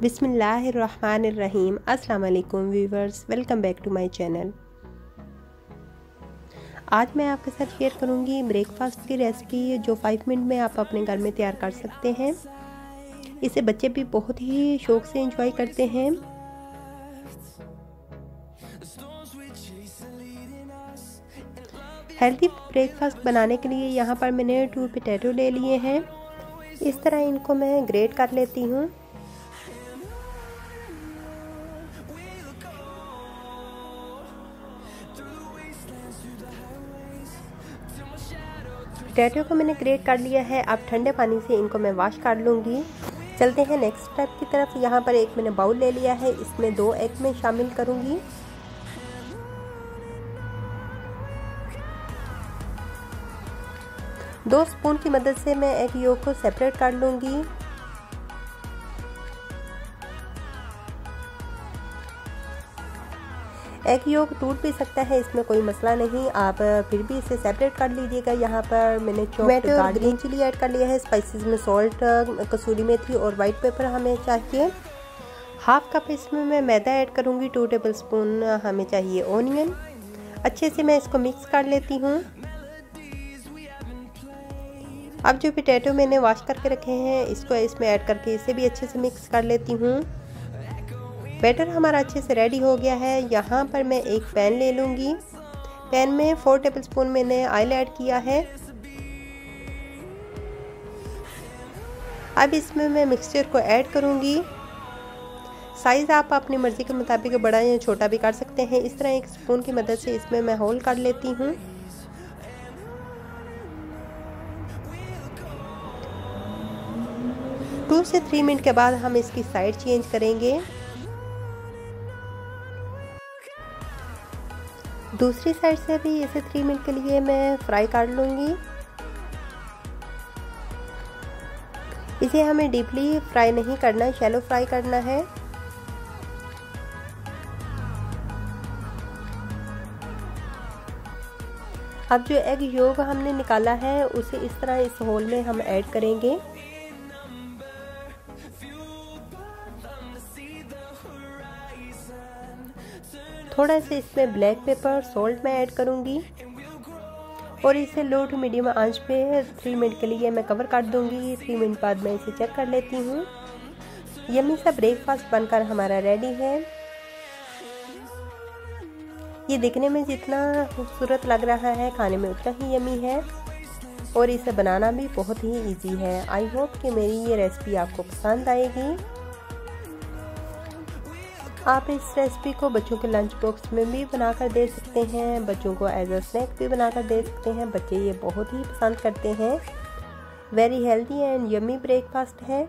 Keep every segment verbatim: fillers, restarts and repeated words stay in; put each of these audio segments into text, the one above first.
बिस्मिल्लाहिर्रहमानिर्रहीम। अस्सलाम वालेकुम viewers, welcome back to my channel. आज मैं आपके साथ शेयर करूंगी ब्रेकफास्ट की रेसिपी जो फाइव मिनट में आप अपने घर में तैयार कर सकते हैं। इसे बच्चे भी बहुत ही शौक से एंजॉय करते हैं। हेल्दी ब्रेकफास्ट बनाने के लिए यहाँ पर मैंने टू पोटैटो ले लिए हैं। इस तरह इनको मैं ग्रेट कर लेती हूँ। पोटैटो को मैंने ग्रेट कर लिया है। अब ठंडे पानी से इनको मैं वॉश कर लूँगी। चलते हैं नेक्स्ट स्टेप की तरफ। यहाँ पर एक मैंने बाउल ले लिया है, इसमें दो एग मैं शामिल करूँगी। दो स्पून की मदद से मैं एग योक को सेपरेट कर लूँगी। एग योक टूट भी सकता है, इसमें कोई मसला नहीं, आप फिर भी इसे सेपरेट कर लीजिएगा। यहाँ पर मैंने चॉप्ड ग्रीन चिली ऐड कर लिया है। स्पाइसेस में सॉल्ट, कसूरी मेथी और वाइट पेपर हमें चाहिए। हाफ कप इसमें मैं मैदा ऐड करूँगी। टू टेबल स्पून हमें चाहिए ऑनियन। अच्छे से मैं इसको मिक्स कर लेती हूँ। अब जो पोटैटो मैंने वॉश करके रखे हैं इसको इसमें ऐड करके इसे भी अच्छे से मिक्स कर लेती हूँ। बैटर हमारा अच्छे से रेडी हो गया है। यहाँ पर मैं एक पैन ले लूँगी। पैन में फोर टेबलस्पून मैंने ऑयल ऐड किया है। अब इसमें मैं मिक्सचर को ऐड करूँगी। साइज़ आप अपनी मर्ज़ी के मुताबिक बड़ा या छोटा भी कर सकते हैं। इस तरह एक स्पून की मदद से इसमें मैं होल कर लेती हूँ। टू से थ्री मिनट के बाद हम इसकी साइड चेंज करेंगे। दूसरी साइड से भी इसे थ्री मिनट के लिए मैं फ्राई कर लूँगी। इसे हमें डीपली फ्राई नहीं करना, शैलो फ्राई करना है। अब जो एग योक हमने निकाला है उसे इस तरह इस होल में हम ऐड करेंगे। थोड़ा सा इसमें ब्लैक पेपर, सॉल्ट मैं ऐड करूँगी और इसे लो टू मीडियम आंच पे थ्री मिनट के लिए मैं कवर कर दूँगी। थ्री मिनट बाद मैं इसे चेक कर लेती हूँ। यम्मी सा ब्रेकफास्ट बनकर हमारा रेडी है। ये दिखने में जितना खूबसूरत लग रहा है, खाने में उतना ही यम्मी है और इसे बनाना भी बहुत ही इजी है। आई होप कि मेरी ये रेसिपी आपको पसंद आएगी। आप इस रेसिपी को बच्चों के लंच बॉक्स में भी बनाकर दे सकते हैं, बच्चों को एज अ स्नैक भी बनाकर दे सकते हैं। बच्चे ये बहुत ही पसंद करते हैं। Very healthy and yummy breakfast है।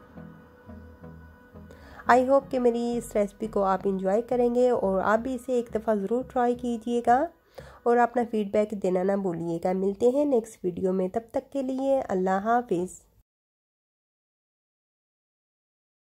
आई होप कि मेरी इस रेसिपी को आप इंजॉय करेंगे और आप भी इसे एक दफ़ा ज़रूर ट्राई कीजिएगा और अपना फीडबैक देना ना भूलिएगा। मिलते हैं नेक्स्ट वीडियो में, तब तक के लिए अल्लाह हाफिज़।